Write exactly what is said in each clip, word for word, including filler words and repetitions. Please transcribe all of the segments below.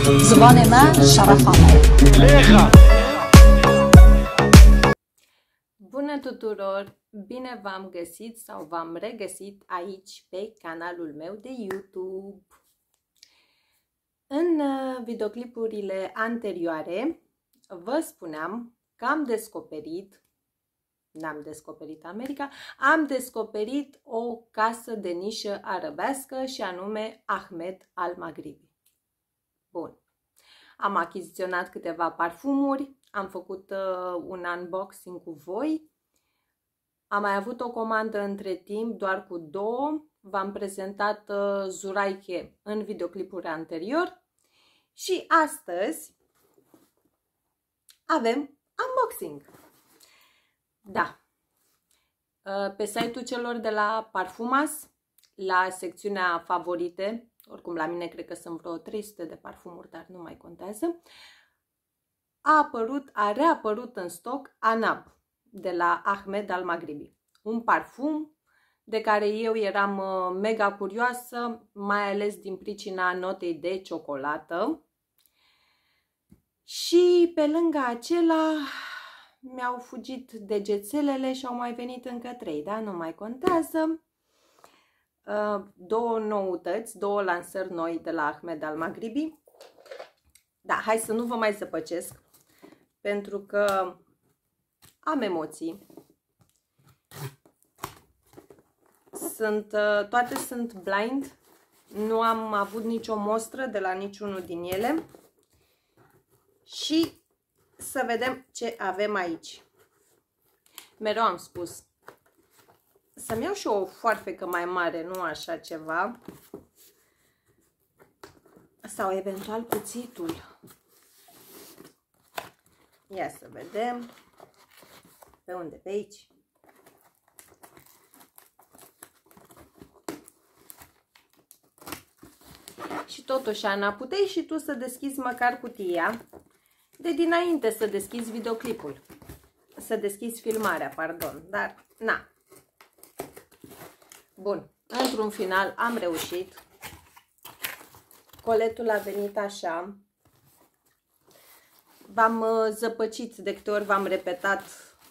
زبان ما شرف عمر. Bună tuturor! Bine v-am găsit sau v-am regăsit aici pe canalul meu de YouTube. În videoclipurile anterioare vă spuneam că am descoperit, n-am descoperit America, am descoperit o casă de nișă arăbească și anume Ahmed Al Maghribi. Bun. Am achiziționat câteva parfumuri, am făcut uh, un unboxing cu voi, am mai avut o comandă între timp, doar cu două, v-am prezentat uh, Zuraike în videoclipul anterior și astăzi avem unboxing. Da. Uh, pe site-ul celor de la Parfumas, la secțiunea favorite, oricum la mine cred că sunt vreo trei sute de parfumuri, dar nu mai contează, a apărut, a reapărut în stoc Anab de la Ahmed Al Maghribi. Un parfum de care eu eram mega curioasă, mai ales din pricina notei de ciocolată. Și pe lângă acela mi-au fugit degețelele și au mai venit încă trei, da? Nu mai contează. Două noutăți, două lansări noi de la Ahmed Al Maghribi. Da, hai să nu vă mai zăpăcesc, pentru că am emoții. Sunt, toate sunt blind, nu am avut nicio mostră de la niciunul din ele. Și să vedem ce avem aici. Mereu am spus să-mi iau și o foarfecă mai mare, nu așa ceva. Sau eventual cuțitul. Ia să vedem. Pe unde? Pe aici. Și totuși, Ana, puteai și tu să deschizi măcar cutia de dinainte să deschizi videoclipul. Să deschizi filmarea, pardon. Dar, na. Bun. Într-un final am reușit. Coletul a venit așa. V-am zăpăcit de câte ori v-am repetat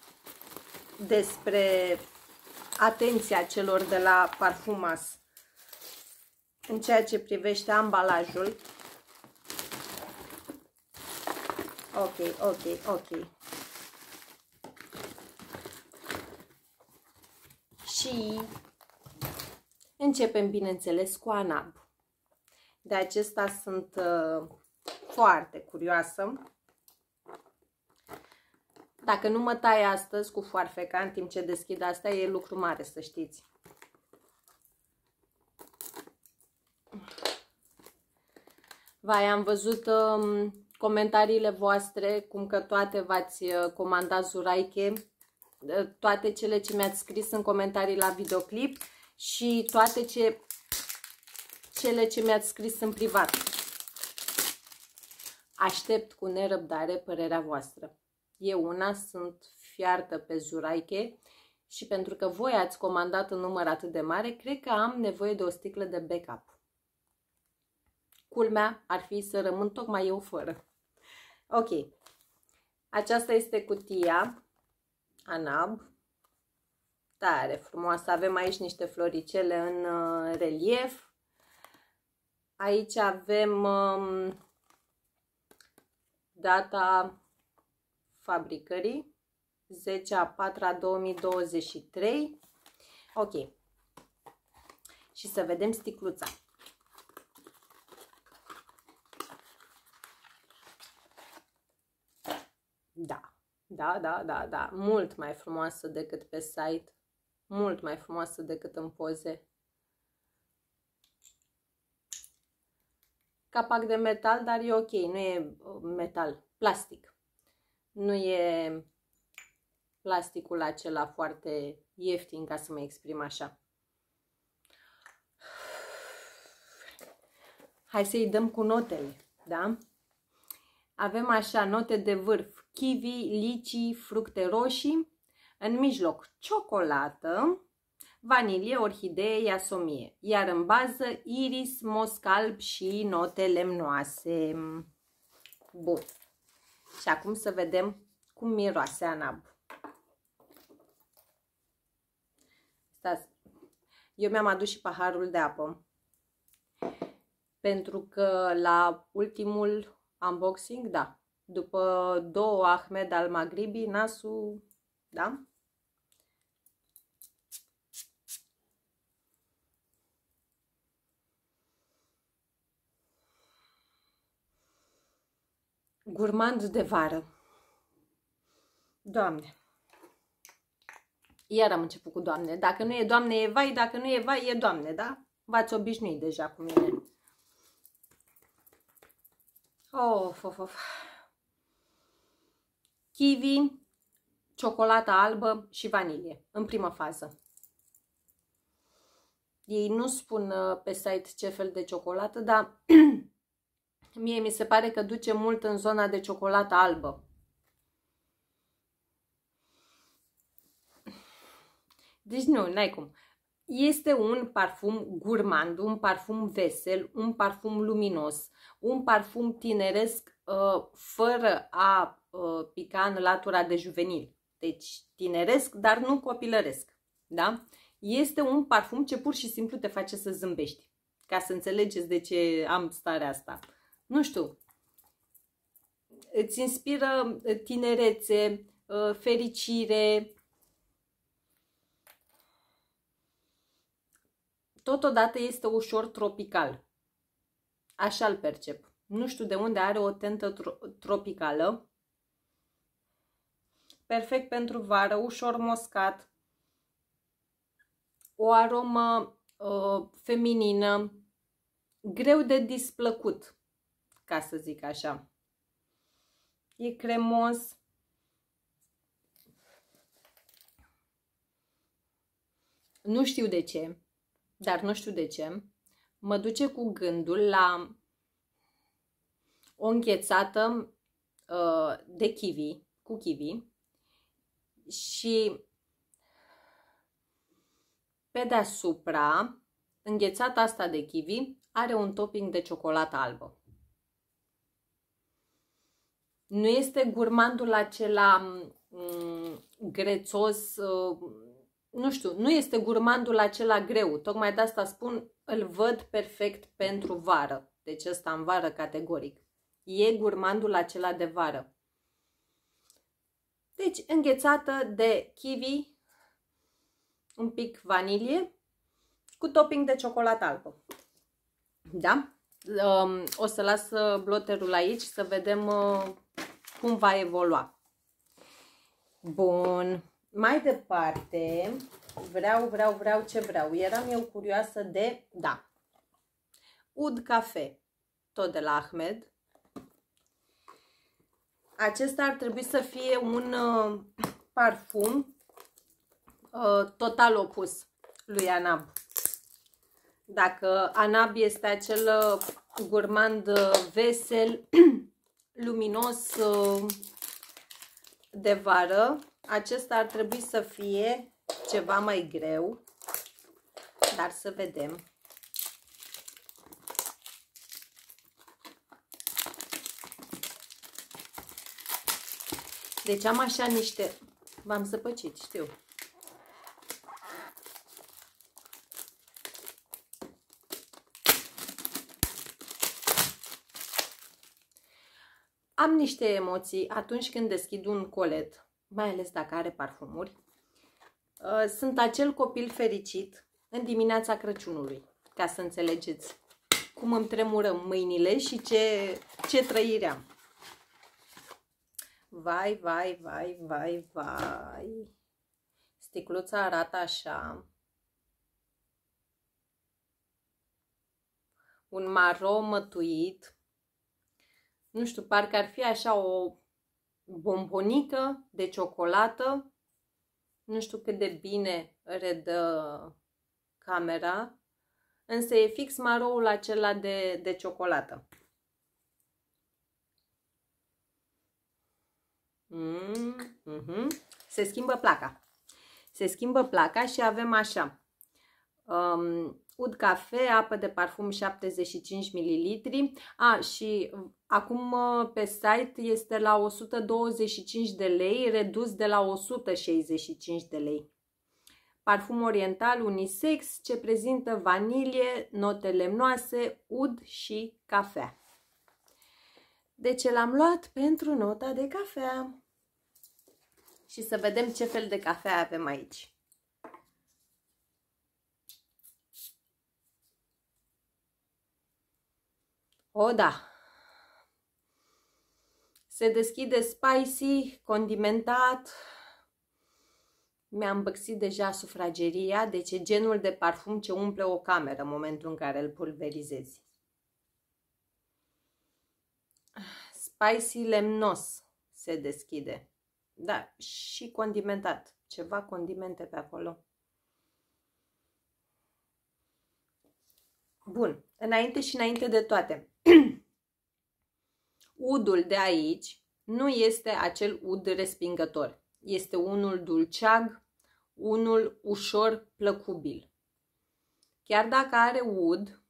despre atenția celor de la Parfumas în ceea ce privește ambalajul. Ok, ok, ok. Și începem, bineînțeles, cu Anab. De acesta sunt uh, foarte curioasă. Dacă nu mă tai astăzi cu foarfeca în timp ce deschid asta, e lucru mare, să știți. Vai, am văzut uh, comentariile voastre, cum că toate v-ați uh, comandat Zuraike, uh, toate cele ce mi-ați scris în comentarii la videoclip și toate ce, cele ce mi-ați scris în privat. Aștept cu nerăbdare părerea voastră. Eu una sunt fiartă pe Zuraike și pentru că voi ați comandat un număr atât de mare, cred că am nevoie de o sticlă de backup. Culmea ar fi să rămân tocmai eu fără. Ok. Aceasta este cutia Anab. Tare frumoasă. Avem aici niște floricele în uh, relief. Aici avem um, data fabricării, zece a patra două mii douăzeci și trei. Ok. Și să vedem sticluța. Da, da, da, da, da. Mult mai frumoasă decât pe site. Mult mai frumoasă decât în poze. Capac de metal, dar e ok. Nu e metal, plastic. Nu e plasticul acela foarte ieftin, ca să mă exprim așa. Hai să-i dăm cu notele, da? Avem așa note de vârf: kiwi, lici, fructe roșii, în mijloc ciocolată, vanilie, orhidee, iasomie. Iar în bază, iris, mosc alb și note lemnoase. Bun. Și acum să vedem cum miroase Anab. Stați. Eu mi-am adus și paharul de apă. Pentru că la ultimul unboxing, da, după două Ahmed al Maghribi, nasul, da? Gurmand de vară. Doamne. Iar am început cu Doamne. Dacă nu e Doamne, e vai. Dacă nu e vai, e Doamne, da? V-ați obișnuit deja cu mine. Of, of, of. Kiwi, ciocolată albă și vanilie. În primă fază. Ei nu spun pe site ce fel de ciocolată, dar mie mi se pare că duce mult în zona de ciocolată albă. Deci nu, n-ai cum. Este un parfum gurmand, un parfum vesel, un parfum luminos, un parfum tineresc uh, fără a uh, pica în latura de juvenil. Deci tineresc, dar nu copilăresc. Da? Este un parfum ce pur și simplu te face să zâmbești. Ca să înțelegeți de ce am starea asta. Nu știu. Îți inspiră tinerețe, uh, fericire. Totodată este ușor tropical. Așa îl percep. Nu știu de unde are o tentă tro tropicală. Perfect pentru vară, ușor moscat. O aromă uh, feminină, greu de displăcut, ca să zic așa. E cremos. Nu știu de ce. Dar nu știu de ce, mă duce cu gândul la o înghețată uh, de kiwi, cu kiwi și pe deasupra, înghețata asta de kiwi are un topping de ciocolată albă. Nu este gurmandul acela um, grețos, uh, nu știu, nu este gurmandul acela greu, tocmai de asta spun, îl văd perfect pentru vară, deci ăsta în vară categoric. E gurmandul acela de vară. Deci înghețată de kiwi, un pic vanilie, cu topping de ciocolată albă. Da? O să las bloterul aici să vedem cum va evolua. Bun. Mai departe, vreau, vreau, vreau ce vreau. Eram eu curioasă de, da, Oud Cafe, tot de la Ahmed. Acesta ar trebui să fie un uh, parfum uh, total opus lui Anab. Dacă Anab este acel uh, gurmand uh, vesel, luminos uh, de vară, acesta ar trebui să fie ceva mai greu, dar să vedem. Deci am așa niște... V-am zăpăcit, știu. Am niște emoții atunci când deschid un colet, mai ales dacă are parfumuri. Sunt acel copil fericit în dimineața Crăciunului, ca să înțelegeți cum îmi tremură mâinile și ce, ce trăire am. Vai, vai, vai, vai, vai. Sticluța arată așa. Un maro mătuit. Nu știu, parcă ar fi așa o bombonică de ciocolată. Nu știu cât de bine redă camera. Însă e fix maroul acela de, de ciocolată. Mm, mm-hmm. Se schimbă placa. Se schimbă placa și avem așa. Um, ud cafe, apă de parfum șaptezeci și cinci mililitri. A, și acum pe site este la o sută douăzeci și cinci de lei, redus de la o sută șaizeci și cinci de lei. Parfum oriental unisex ce prezintă vanilie, note lemnoase, ud și cafea. Deci l-am luat pentru nota de cafea. Și să vedem ce fel de cafea avem aici. O, da! Se deschide spicy, condimentat. Mi-am îmbăxit deja sufrageria, deci e genul de parfum ce umple o cameră în momentul în care îl pulverizezi. Spicy lemnos se deschide. Da, și condimentat. Ceva condimente pe acolo. Bun, înainte și înainte de toate. Udul de aici nu este acel ud respingător. Este unul dulceag, unul ușor plăcubil. Chiar dacă are ud,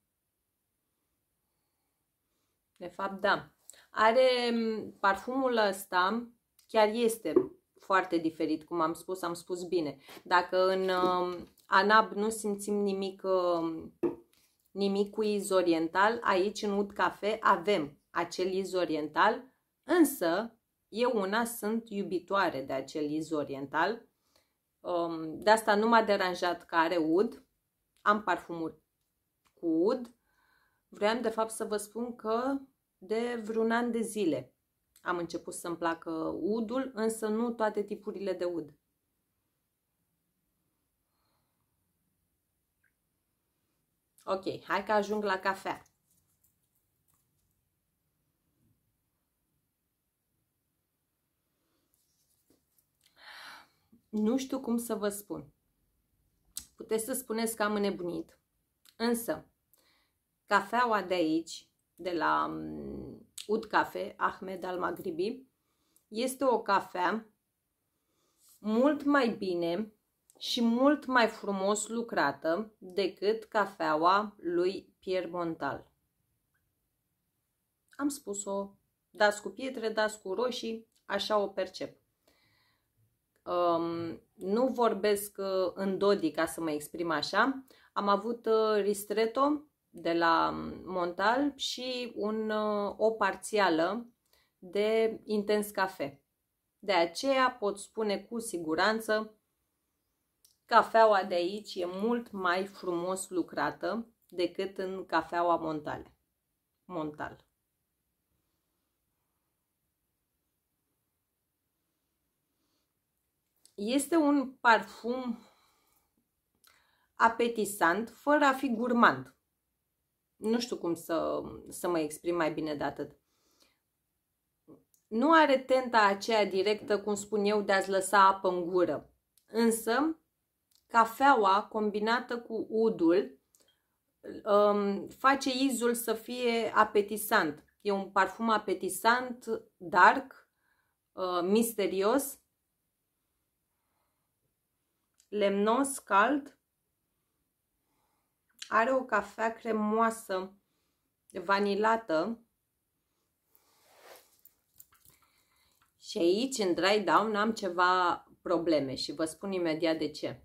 de fapt da, are parfumul ăsta, chiar este foarte diferit, cum am spus, am spus bine. Dacă în uh, Anab nu simțim nimic, uh, nimic cu iz oriental, aici în ud cafe avem acel iz oriental, însă eu una sunt iubitoare de acel iz oriental. Um, de asta nu m-a deranjat că are ud. Am parfumuri cu ud. Vreau de fapt să vă spun că de vreun an de zile am început să-mi placă udul, însă nu toate tipurile de ud. Ok, hai că ajung la cafea. Nu știu cum să vă spun. Puteți să spuneți că am înnebunit, însă cafeaua de aici, de la Ud Cafe, Ahmed Al Maghribi, este o cafea mult mai bine și mult mai frumos lucrată decât cafeaua lui Pierre Montal. Am spus-o, dați cu pietre, dați cu roșii, așa o percep. Um, nu vorbesc uh, în dodi ca să mă exprim așa. Am avut uh, ristretto de la Montal și un, uh, o parțială de Intens Cafe. De aceea pot spune cu siguranță cafeaua de aici e mult mai frumos lucrată decât în cafeaua Montal. Montal. Este un parfum apetisant, fără a fi gurmand. Nu știu cum să, să mă exprim mai bine de atât. Nu are tenta aceea directă, cum spun eu, de a-ți lăsa apă în gură. Însă, cafeaua combinată cu udul um, face izul să fie apetisant. E un parfum apetisant, dark, uh, misterios, lemnos, cald. Are o cafea cremoasă, vanilată. Și aici, în dry down, am ceva probleme și vă spun imediat de ce.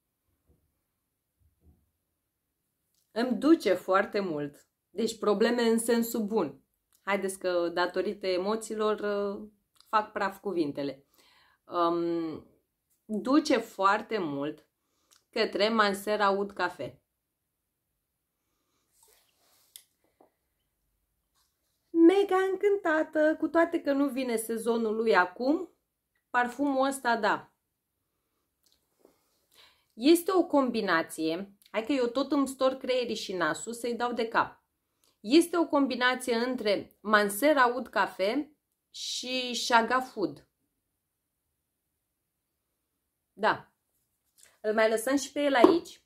Îmi duce foarte mult. Deci probleme în sensul bun. Haideți că datorită emoțiilor fac praf cuvintele. Um, duce foarte mult către Mansera Ud Cafe. Mega încântată, cu toate că nu vine sezonul lui acum, parfumul ăsta da. Este o combinație, hai că eu tot îmi storc creierii și nasul să-i dau de cap. Este o combinație între Mansera Ud Cafe și Chaga Food. Da. Îl mai lăsăm și pe el aici.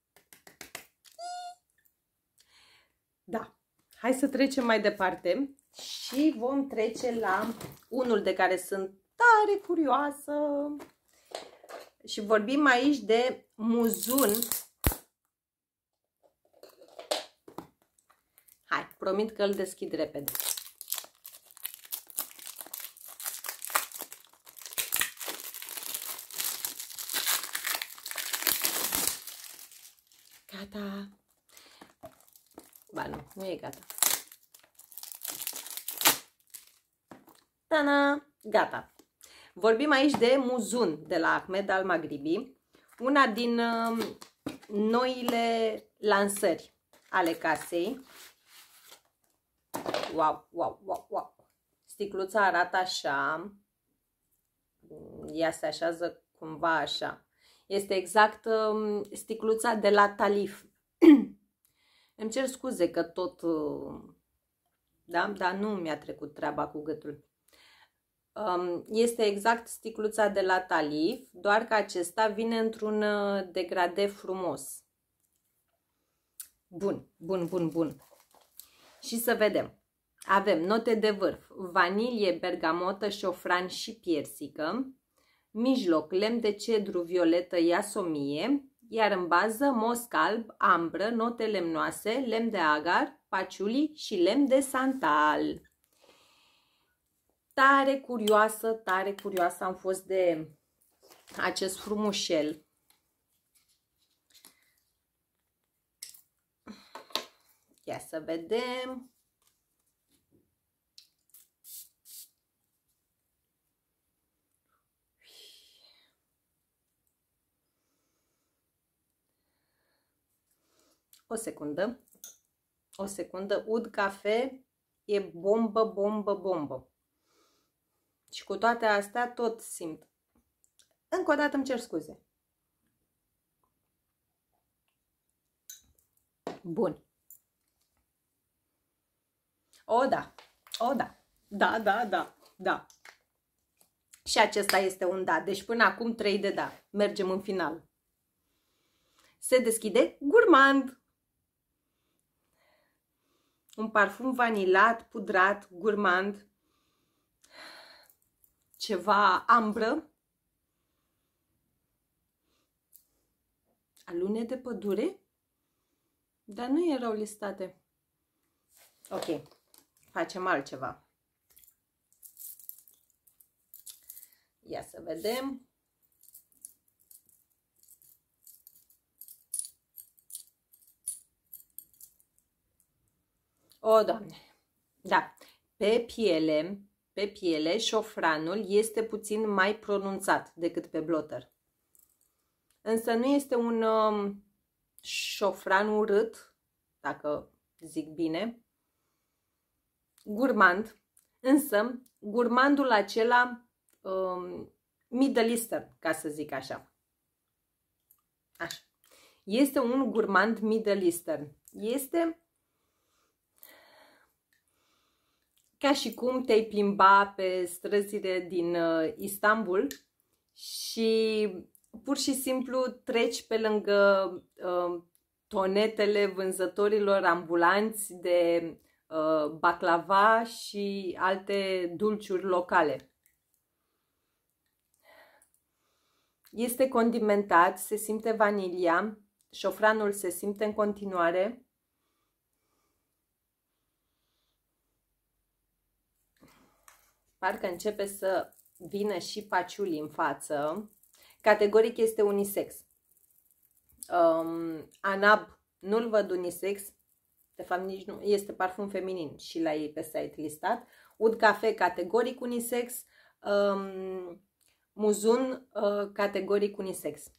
Da. Hai să trecem mai departe și vom trece la unul de care sunt tare curioasă. Și vorbim aici de Muzun Hai, promit că îl deschid repede. Gata. Ba nu, nu e gata. Ta-na! Gata. Vorbim aici de muzun de la Ahmed Al Maghribi, una din uh, noile lansări ale casei. Wow, wow, wow, wow. Sticluța arată așa. Ea se așează cumva așa. Este exact uh, sticluța de la Talif. Îmi cer scuze că tot... Uh, da? Dar nu mi-a trecut treaba cu gâtul. Um, este exact sticluța de la Talif, doar că acesta vine într-un uh, degrade frumos. Bun, bun, bun, bun. Și să vedem. Avem note de vârf: vanilie, bergamotă, șofran și piersică. Mijloc, lemn de cedru, violetă, iasomie. Iar în bază, mosc alb, ambră, note lemnoase, lemn de agar, paciuli și lemn de santal. Tare curioasă, tare curioasă am fost de acest frumușel. Ia să vedem. O secundă. O secundă. Ud cafe e bombă, bombă, bombă. Și cu toate astea tot simt. Încă o dată îmi cer scuze. Bun. O, da. O, da. Da, da, da. Da. Și acesta este un da. Deci până acum trei de da. Mergem în final. Se deschide Gourmand. Un parfum vanilat, pudrat, Gourmand. Ceva ambră. Alune de pădure? Dar nu erau listate. Ok. Facem altceva. Ia să vedem. O, Doamne! Da. Pe piele, pe piele, șofranul este puțin mai pronunțat decât pe blotter. Însă nu este un um, șofran urât, dacă zic bine. Gourmand. Însă, gourmandul acela um, Middle Eastern, ca să zic așa. Așa. Este un gourmand Middle Eastern. Este ca și cum te-ai plimba pe străzile din uh, Istanbul și pur și simplu treci pe lângă uh, tonetele vânzătorilor ambulanți de uh, baklava și alte dulciuri locale. Este condimentat, se simte vanilia, șofranul se simte în continuare. Parcă începe să vină și paciuli în față. Categoric este unisex. Um, Anab nu-l văd unisex. De fapt nici nu. Este parfum feminin și la ei pe site listat. Ud cafe categoric unisex. Um, Muzun uh, categoric unisex.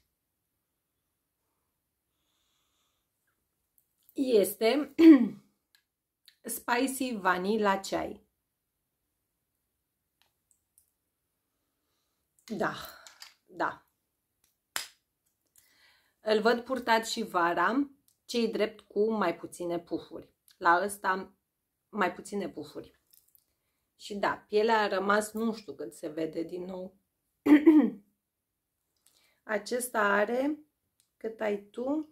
Este Spicy Vanilla Chai. Da, da. Îl văd purtat și vara, cei drept cu mai puține pufuri. La ăsta mai puține pufuri. Și da, pielea a rămas, nu știu cât se vede din nou. Acesta are, cât ai tu?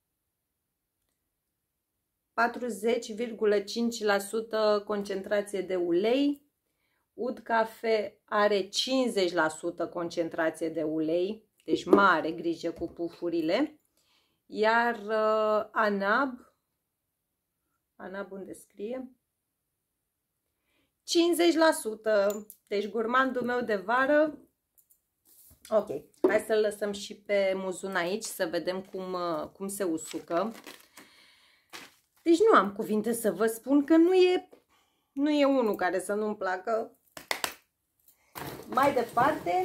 patruzeci virgulă cinci la sută concentrație de ulei. Ud cafe are cincizeci la sută concentrație de ulei, deci mare grijă cu pufurile. Iar uh, Anab, Ana Bun descrie. cincizeci la sută. Deci gurmandul meu de vară. Ok, hai să-l lăsăm și pe muzun aici, să vedem cum, cum se usucă. Deci nu am cuvinte să vă spun că nu e, nu e unul care să nu-mi placă. Mai departe,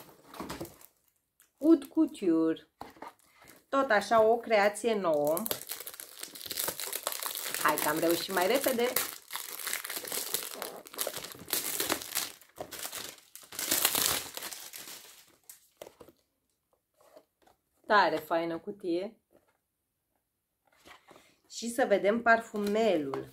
Haute Couture. Tot așa o creație nouă. Hai că am reușit mai repede. Tare faină cutie. Și să vedem parfumelul.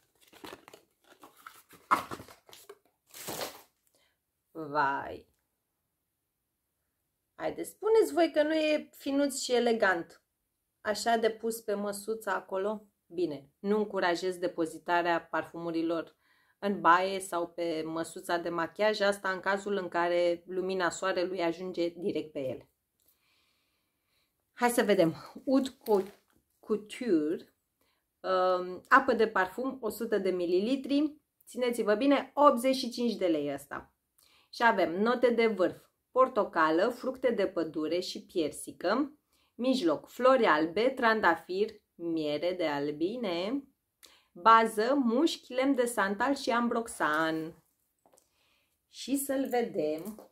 Vai! Haideți, spuneți voi că nu e finuț și elegant. Așa de pus pe măsuța acolo. Bine, nu încurajez depozitarea parfumurilor în baie sau pe măsuța de machiaj. Asta în cazul în care lumina soarelui ajunge direct pe ele. Hai să vedem. Haute Couture. Uh, apă de parfum, o sută de mililitri. Țineți-vă bine, optzeci și cinci de lei ăsta. Și avem note de vârf. Portocală, fructe de pădure și piersică. Mijloc, flori albe, trandafir, miere de albine. Bază, mușchi, lemn de santal și ambroxan. Și să-l vedem.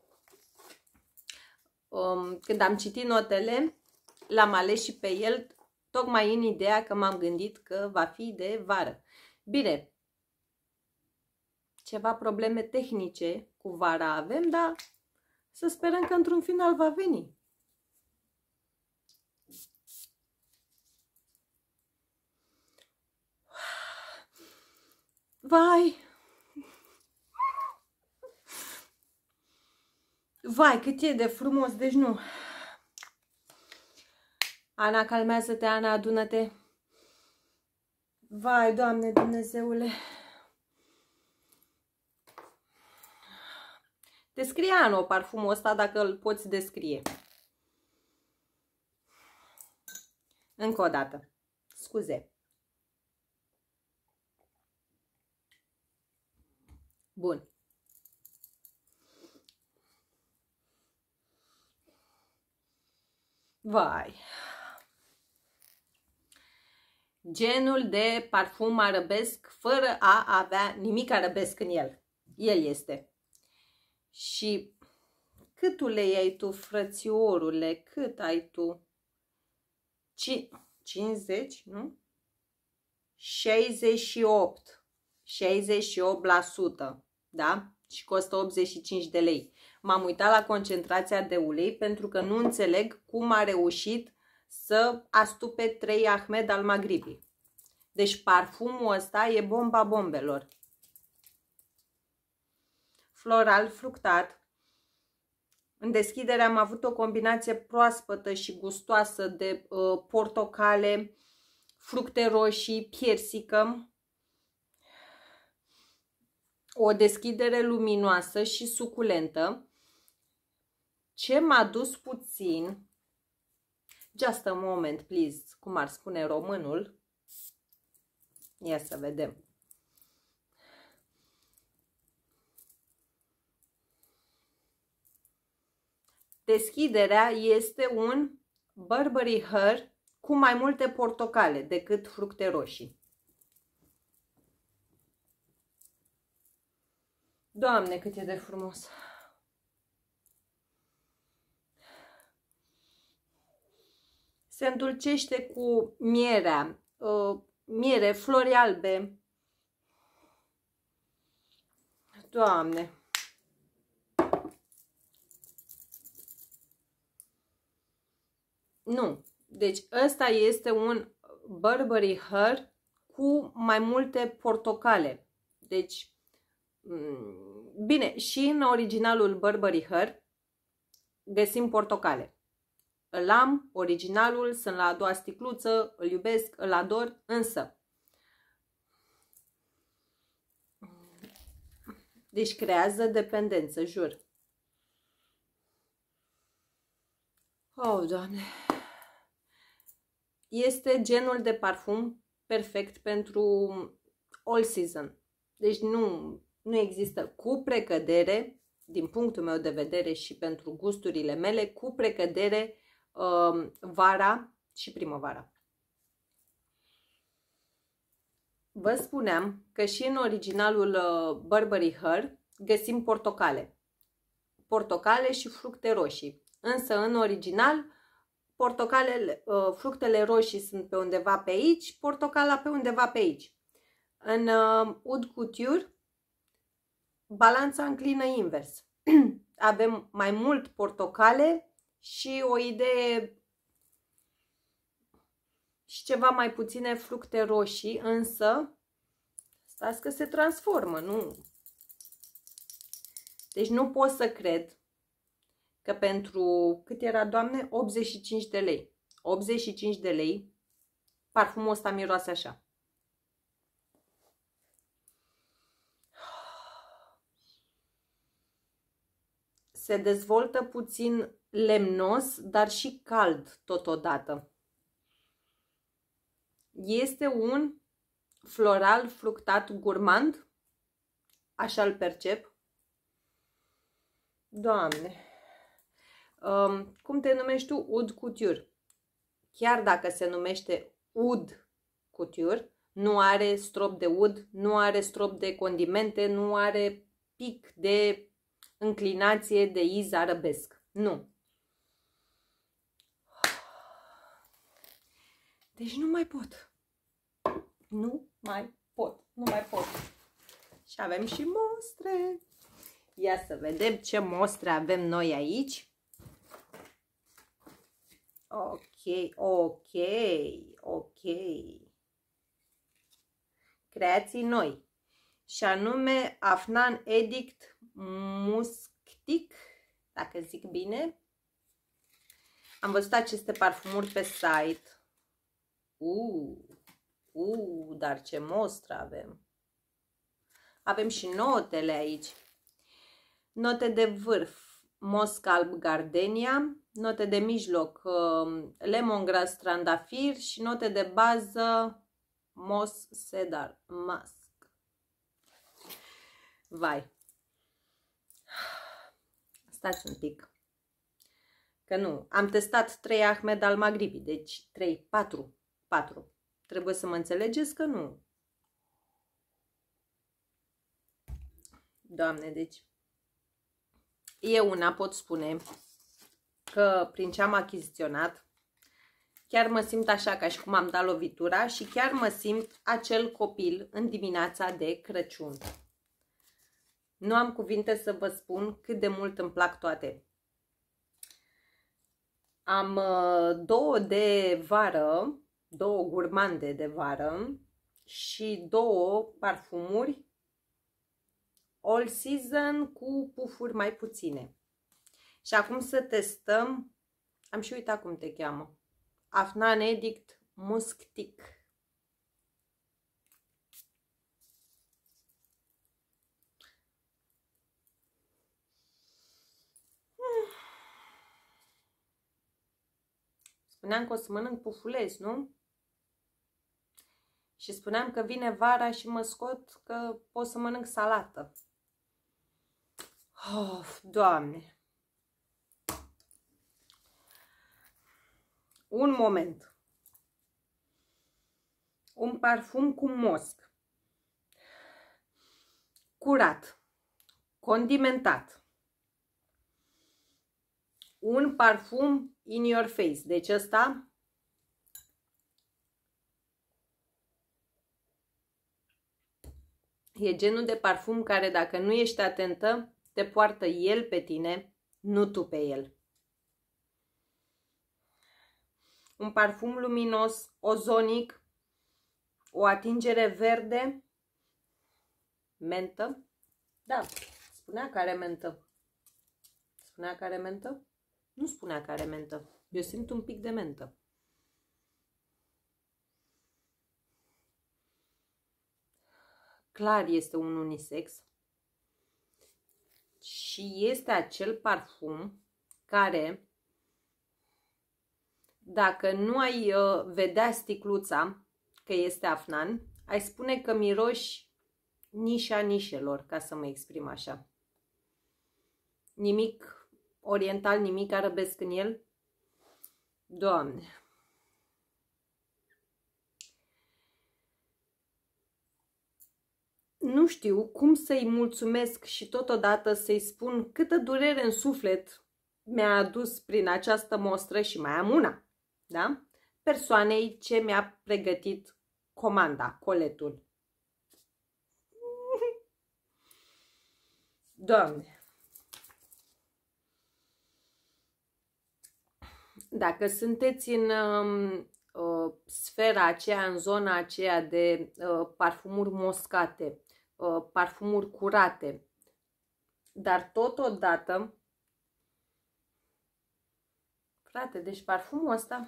Um, când am citit notele, l-am ales și pe el tocmai în ideea că m-am gândit că va fi de vară. Bine, ceva probleme tehnice cu vara avem, dar să sperăm că într-un final va veni. Vai! Vai, cât e de frumos, deci nu. Ana, calmează-te, Ana, adună-te. Vai, Doamne Dumnezeule. Descrie, Ana, parfumul ăsta dacă îl poți descrie. Încă o dată. Scuze. Bun. Vai. Genul de parfum arabesc fără a avea nimic arabesc în el. El este. Și cât ulei ai tu, frățiorule? Cât ai tu? cincizeci, nu? șaizeci și opt. șaizeci și opt la sută. Da? Și costă optzeci și cinci de lei. M-am uitat la concentrația de ulei pentru că nu înțeleg cum a reușit să astupe trei Ahmed al Maghribi. Deci parfumul ăsta e bomba bombelor. Floral fructat. În deschidere am avut o combinație proaspătă și gustoasă de uh, portocale, fructe roșii, piersică. O deschidere luminoasă și suculentă. Ce m-a dus puțin, just a moment, please, cum ar spune românul. Ia să vedem. Deschiderea este un Burberry Her cu mai multe portocale decât fructe roșii. Doamne, cât e de frumos! Se îndulcește cu mierea, uh, miere, flori albe. Doamne! Nu. Deci ăsta este un Burberry Her cu mai multe portocale. Deci, bine, și în originalul Burberry Her găsim portocale. Îl am, originalul, sunt la a doua sticluță, îl iubesc, îl ador, însă deci creează dependență, jur. Oh, Doamne! Este genul de parfum perfect pentru all season. Deci nu, nu există, cu precădere, din punctul meu de vedere și pentru gusturile mele, cu precădere uh, vara și primăvara. Vă spuneam că și în originalul uh, Burberry Her găsim portocale. Portocale și fructe roșii. Însă în original portocalele, uh, fructele roșii sunt pe undeva pe aici, portocala pe undeva pe aici. În uh, Haute Couture balanța înclină invers. Avem mai mult portocale și o idee și ceva mai puține fructe roșii, însă stați că se transformă, nu? Deci nu pot să cred că pentru, cât era, Doamne? optzeci și cinci de lei. optzeci și cinci de lei, parfumul ăsta miroase așa. Se dezvoltă puțin lemnos, dar și cald totodată. Este un floral fructat gurmand, așa îl percep. Doamne! Um, cum te numești tu? Haute Couture. Chiar dacă se numește Haute Couture, nu are strop de ud, nu are strop de condimente, nu are pic de înclinație de iz arabesc. Nu. Deci nu mai pot. Nu mai pot. Nu mai pot. Și avem și mostre. Ia să vedem ce mostre avem noi aici. Ok, ok, ok. Creații noi. Și anume Afnan Edict Musctic, dacă zic bine. Am văzut aceste parfumuri pe site. Uh, uh, dar ce mostră avem. Avem și notele aici. Note de vârf, mosc alb gardenia, note de mijloc, lemongrass trandafir și note de bază, moss cedar musk. Vai. Stați un pic. Că nu, am testat trei Ahmed al Maghribi, deci trei, patru, patru. Trebuie să mă înțelegeți că nu. Doamne, deci eu una pot spune că prin ce am achiziționat chiar mă simt așa ca și cum am dat lovitura și chiar mă simt acel copil în dimineața de Crăciun. Nu am cuvinte să vă spun cât de mult îmi plac toate. Am două de vară, două gurmande de vară și două parfumuri all season cu pufuri mai puține. Și acum să testăm, am și uitat cum te cheamă, Afnan Edict Musctic. Spuneam că o să mănânc pufuleți, nu? Și spuneam că vine vara și mă scot că pot să mănânc salată. Of, Doamne! Un moment. Un parfum cu mosc. Curat. Condimentat. Un parfum in your face. Deci ăsta e genul de parfum care, dacă nu ești atentă, te poartă el pe tine, nu tu pe el. Un parfum luminos, ozonic, o atingere verde, mentă. Da, spunea că are mentă. Spunea că are mentă? Nu spunea că are mentă. Eu simt un pic de mentă. Clar este un unisex. Și este acel parfum care, dacă nu ai uh, vedea sticluța, că este Afnan, ai spune că miroși nișa nișelor, ca să mă exprim așa. Nimic oriental, nimic arabesc în el? Doamne! Nu știu cum să-i mulțumesc și totodată să-i spun câtă durere în suflet mi-a adus prin această mostră și mai am una, da? Persoanei ce mi-a pregătit comanda, coletul. Doamne! Dacă sunteți în uh, sfera aceea, în zona aceea de uh, parfumuri moscate, uh, parfumuri curate, dar totodată, frate, deci parfumul ăsta,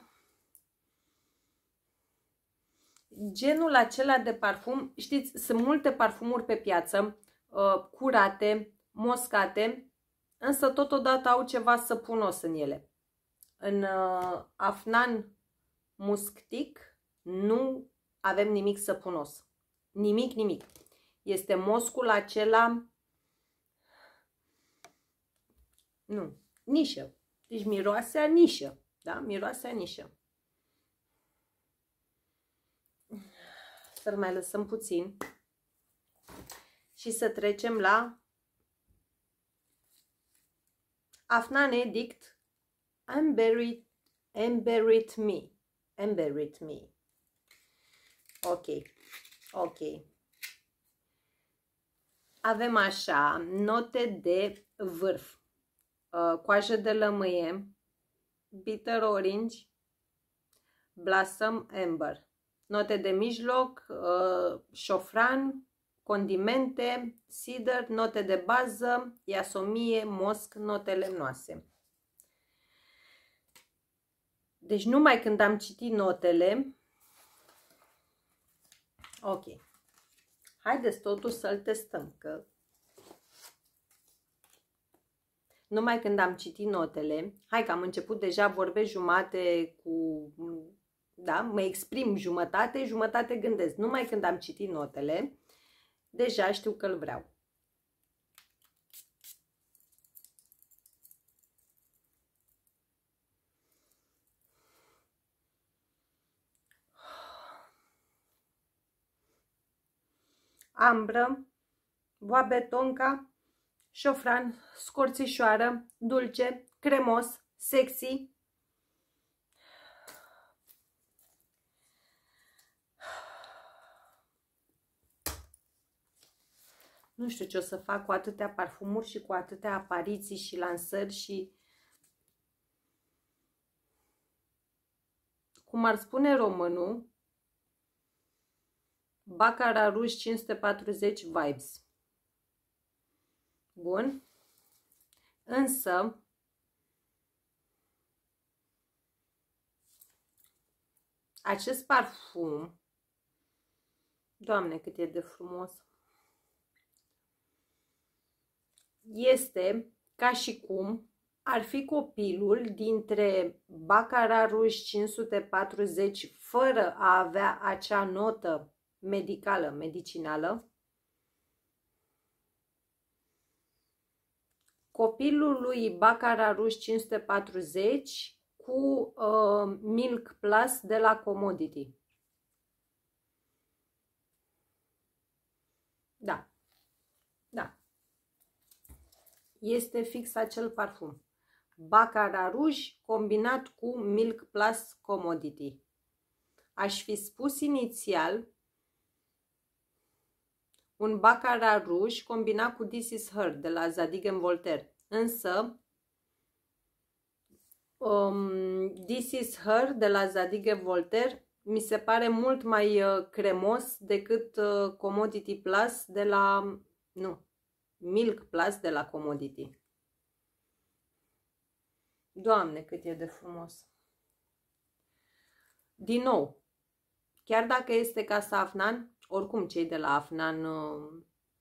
genul acela de parfum, știți, sunt multe parfumuri pe piață, uh, curate, moscate, însă totodată au ceva săpunos în ele. În uh, Afnan Musctic nu avem nimic săpunos. Nimic, nimic. Este moscul acela, nu, nișă. Deci miroase a nișă. Da? Miroase a nișă. Să-l mai lăsăm puțin și să trecem la Afnan Edict Amber Amber It Me. Amber It Me. Ok. Ok. Avem așa, note de vârf. Uh, coajă de lămâie, bitter orange, blossom amber. Note de mijloc, uh, șofran, condimente, cider, note de bază, iasomie, mosc, note lemnoase. Deci numai când am citit notele, ok, haideți totuși să-l testăm, că numai când am citit notele, hai că am început deja, vorbesc jumate cu, da, mă exprim jumătate, jumătate gândesc. Numai când am citit notele, deja știu că îl vreau. Ambră, boabe tonca, șofran, scorțișoară, dulce, cremos, sexy. Nu știu ce o să fac cu atâtea parfumuri și cu atâtea apariții și lansări și, cum ar spune românul, Baccarat Rouge cinci sute patruzeci Vibes. Bun. Însă, acest parfum, Doamne, cât e de frumos, este ca și cum ar fi copilul dintre Baccarat Rouge cinci sute patruzeci fără a avea acea notă medicală, medicinală, copilul lui Baccarat Rouge cinci sute patruzeci cu uh, Milk Plus de la Commodity. Da, da, este fix acel parfum. Baccarat Rouge combinat cu Milk Plus Commodity. Aș fi spus inițial un Baccarat Rouge combinat cu This Is Her de la Zadig and Voltaire. Însă, um, This Is Her de la Zadig and Voltaire mi se pare mult mai uh, cremos decât uh, Commodity Plus de la, nu, Milk Plus de la Commodity. Doamne, cât e de frumos! Din nou, chiar dacă este casa Afnan, oricum cei de la Afnan uh,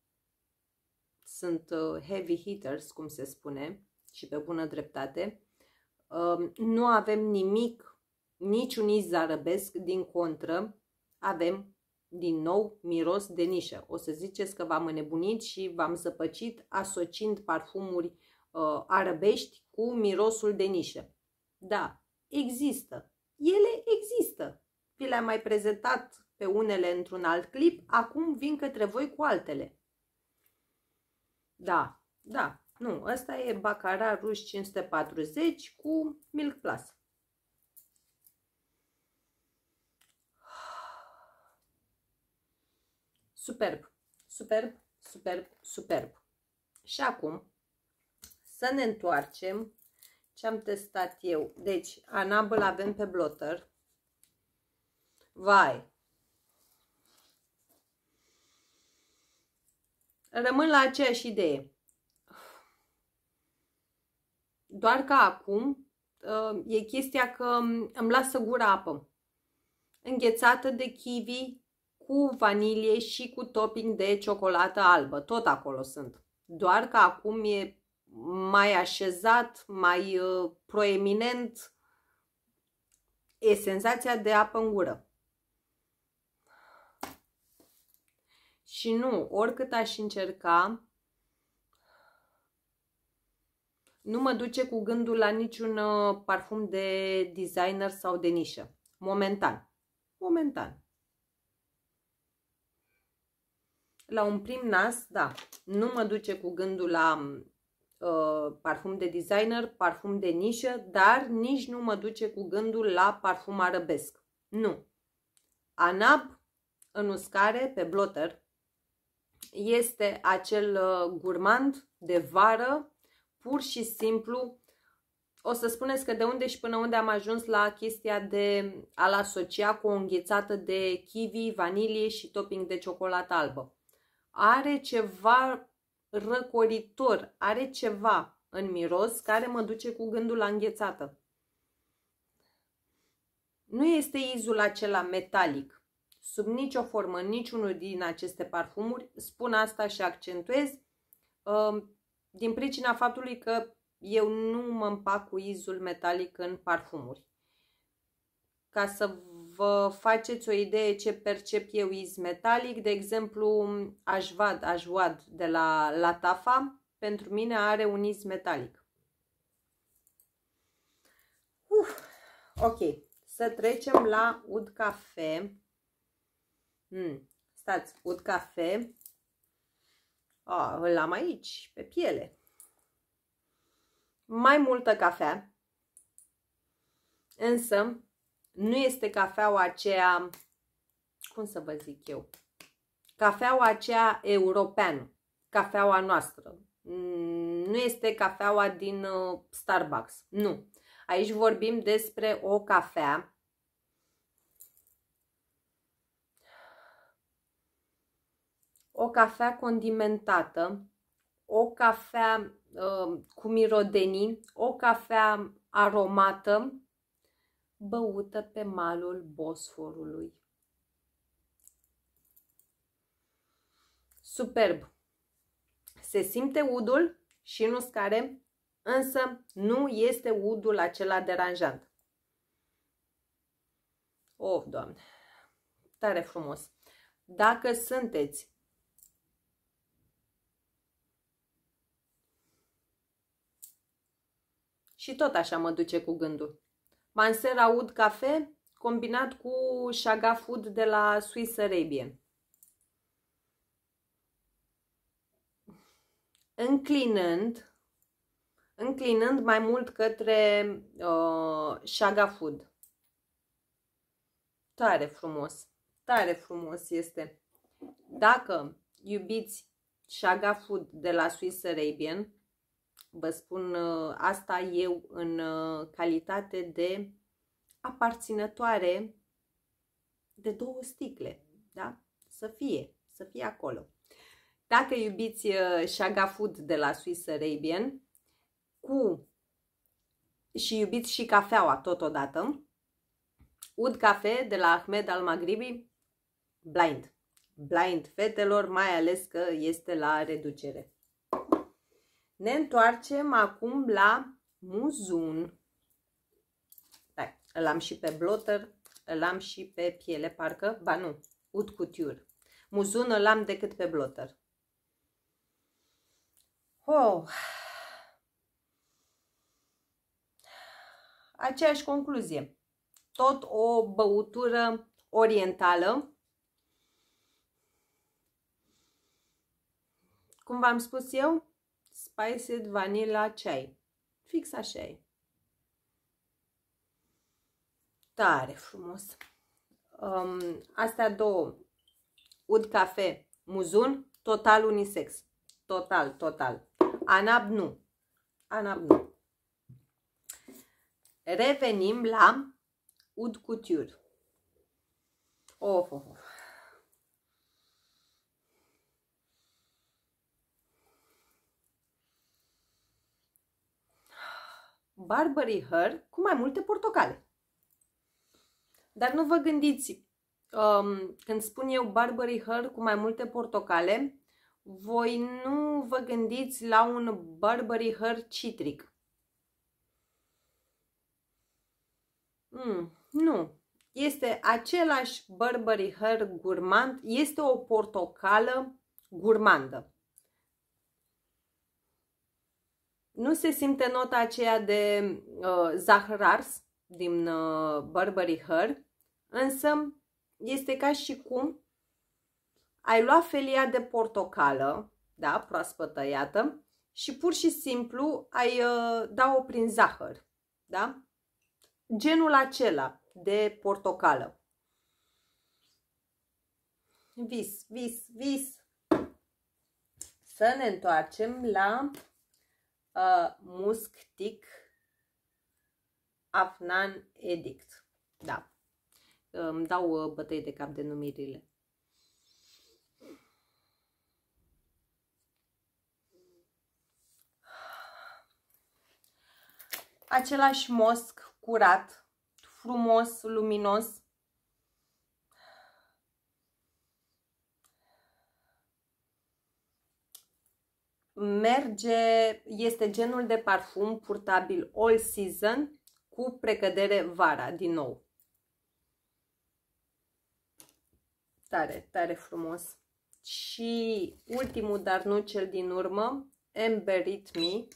sunt uh, heavy hitters, cum se spune, și pe bună dreptate, uh, nu avem nimic, niciun iz arabesc, din contră, avem din nou miros de nișă. O să ziceți că v-am înnebunit și v-am zăpăcit asociind parfumuri uh, arabești cu mirosul de nișă. Da, există. Ele există. Vi le-am mai prezentat pe unele într-un alt clip, acum vin către voi cu altele. Da, da, nu, ăsta e Baccarat Rouge cinci sute patruzeci cu Milk Plus. Superb, superb, superb, superb. Și acum să ne întoarcem ce am testat eu. Deci, Anab îl avem pe blotter. Vai! Rămân la aceeași idee. Doar că acum e chestia că îmi lasă gura apă. Înghețată de kiwi cu vanilie și cu topping de ciocolată albă. Tot acolo sunt. Doar că acum e mai așezat, mai uh, proeminent. E senzația de apă în gură. Și nu, oricât aș încerca, nu mă duce cu gândul la niciun uh, parfum de designer sau de nișă. Momentan. Momentan. La un prim nas, da, nu mă duce cu gândul la uh, parfum de designer, parfum de nișă, dar nici nu mă duce cu gândul la parfum arabesc. Nu. Anab în uscare, pe blotter, este acel uh, gurmand de vară, pur și simplu. O să spuneți că de unde și până unde am ajuns la chestia de a-l asocia cu o înghețată de kiwi, vanilie și topping de ciocolată albă. Are ceva răcoritor, are ceva în miros care mă duce cu gândul la înghețată. Nu este izul acela metalic, sub nicio formă, niciunul din aceste parfumuri. Spun asta și accentuez din pricina faptului că eu nu mă împac cu izul metalic în parfumuri. Ca să vă faceți o idee ce percep eu iz metalic, de exemplu, Ajvad, Ajwad de la Latafa, pentru mine are un iz metalic. Uf, ok, să trecem la Oud Cafe. Hmm, stați, Oud Cafe. Oh, îl am aici, pe piele. Mai multă cafea, însă nu este cafeaua aceea, cum să vă zic eu, cafeaua aceea europeană, cafeaua noastră. Nu este cafeaua din Starbucks, nu. Aici vorbim despre o cafea o cafea condimentată, o cafea uh, cu mirodenii, o cafea aromată, băută pe malul Bosforului. Superb! Se simte udul și în uscare, însă nu este udul acela deranjant. Oh, Doamne! Tare frumos! Dacă sunteți și tot așa mă duce cu gândul. Mansera Oud Cafe combinat cu Shaga Food de la Swiss Arabian. Înclinând, înclinând mai mult către uh, Shaga Food. Tare frumos, tare frumos este. Dacă iubiți Shaga Food de la Swiss Arabian, vă spun asta eu în calitate de aparținătoare de două sticle, da? Să fie, să fie acolo. Dacă iubiți Shaga Food de la Swiss Arabian cu și iubiți și cafeaua totodată, Oud Cafe de la Ahmed Al Maghribi, blind. Blind, fetelor, mai ales că este la reducere. Ne întoarcem acum la Muzun. Da, îl am și pe blotter, îl am și pe piele, parcă, ba nu, haute couture. Muzun îl am decât pe blotter. Oh. Aceeași concluzie. Tot o băutură orientală. Cum v-am spus eu, spiced vanilla chai. Fix așa e. Tare frumos. Um, astea două, ud cafe, muzun, total unisex. Total, total. Anab nu. Anab nu. Revenim la haute couture. Of, of, of. Burberry Her cu mai multe portocale. Dar nu vă gândiți, um, când spun eu Burberry Her cu mai multe portocale, voi nu vă gândiți la un Burberry Her citric. Mm, nu. Este același Burberry Her gourmand, este o portocală gurmandă. Nu se simte nota aceea de uh, zahrars din uh, Burberry Her, însă este ca și cum ai luat felia de portocală, da, proaspăt tăiată, și pur și simplu ai uh, da-o prin zahăr, da? Genul acela de portocală. Vis, vis, vis. Să ne întoarcem la uh, Musctic Afnan Edict. Da. Îmi dau uh, bătăi de cap de numirile. Același mosc curat, frumos, luminos. Merge, este genul de parfum purtabil all season cu precădere vara, din nou. Tare, tare frumos. Și ultimul, dar nu cel din urmă, Emberit Me.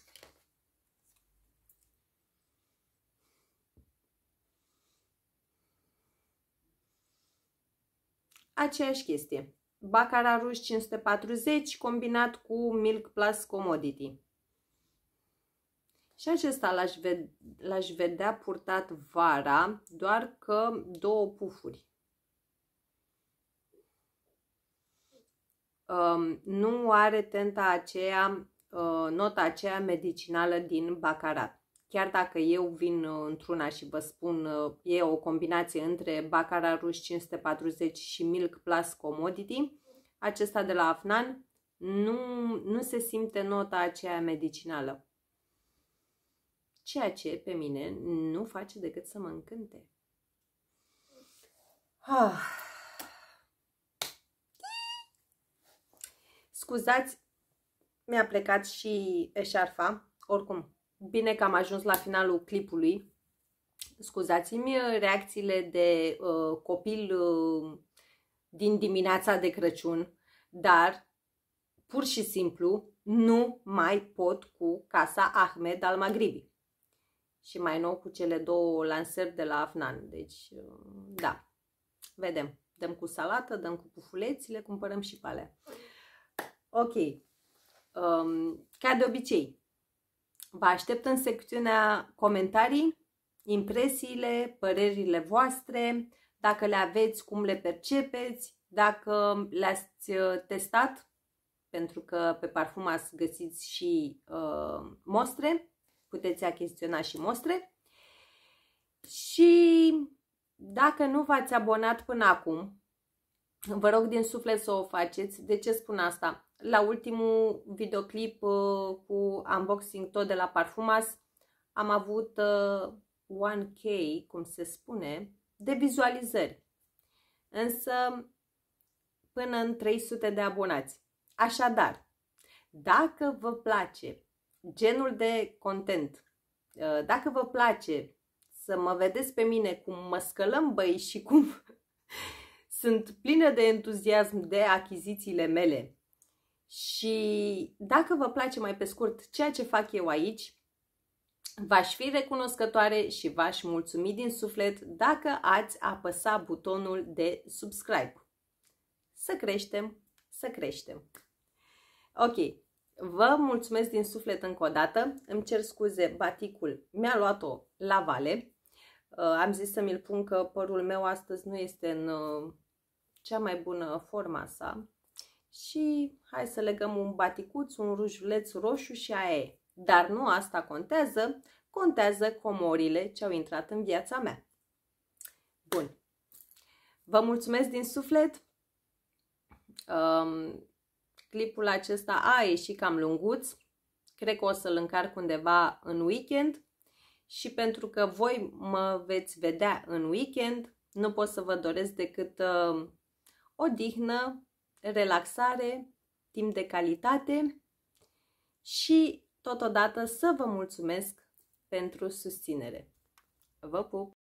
Aceeași chestie. Baccarat Rouge cinci sute patruzeci combinat cu Milk Plus Commodity. Și acesta l-aș ved l-aș vedea purtat vara, doar că două pufuri. Um, nu are tenta aceea, uh, nota aceea medicinală din Baccarat. Chiar dacă eu vin într-una și vă spun, e o combinație între Baccarat Rouge cinci sute patruzeci și Milk Plus Commodity, acesta de la Afnan nu, nu se simte nota aceea medicinală. Ceea ce pe mine nu face decât să mă încânte. Ah. Scuzați, mi-a plecat și eșarfa, oricum. Bine că am ajuns la finalul clipului. Scuzați-mi reacțiile de uh, copil uh, din dimineața de Crăciun, dar pur și simplu nu mai pot cu Casa Ahmed al Maghribi. Și mai nou cu cele două lansări de la Afnan. Deci, uh, da, vedem. Dăm cu salată, dăm cu pufulețile, cumpărăm și pe alea. Ok. Um, ca de obicei, vă aștept în secțiunea comentarii, impresiile, părerile voastre, dacă le aveți, cum le percepeți, dacă le-ați testat, pentru că pe Parfumas găsiți și uh, mostre, puteți achiziționa și mostre. Și dacă nu v-ați abonat până acum, vă rog din suflet să o faceți. De ce spun asta? La ultimul videoclip uh, cu unboxing tot de la Parfumas am avut uh, unu K, cum se spune, de vizualizări. Însă până în trei sute de abonați. Așadar, dacă vă place genul de content, uh, dacă vă place să să mă vedeți pe mine cum mă scălăm băi și cum sunt plină de entuziasm de achizițiile mele. Și dacă vă place mai pe scurt ceea ce fac eu aici, v-aș fi recunoscătoare și v-aș mulțumi din suflet dacă ați apăsa butonul de subscribe. Să creștem, să creștem. Ok, vă mulțumesc din suflet încă o dată. Îmi cer scuze, baticul mi-a luat-o la vale. Am zis să mi-l pun că părul meu astăzi nu este în cea mai bună forma sa. Și hai să legăm un baticuț, un rujuleț roșu și aia e. Dar nu asta contează, contează comorile ce au intrat în viața mea. Bun. Vă mulțumesc din suflet. Um, clipul acesta a ieșit cam lunguț. Cred că o să-l încarc undeva în weekend. Și pentru că voi mă veți vedea în weekend, nu pot să vă doresc decât uh, odihnă, relaxare, timp de calitate și totodată să vă mulțumesc pentru susținere. Vă pup!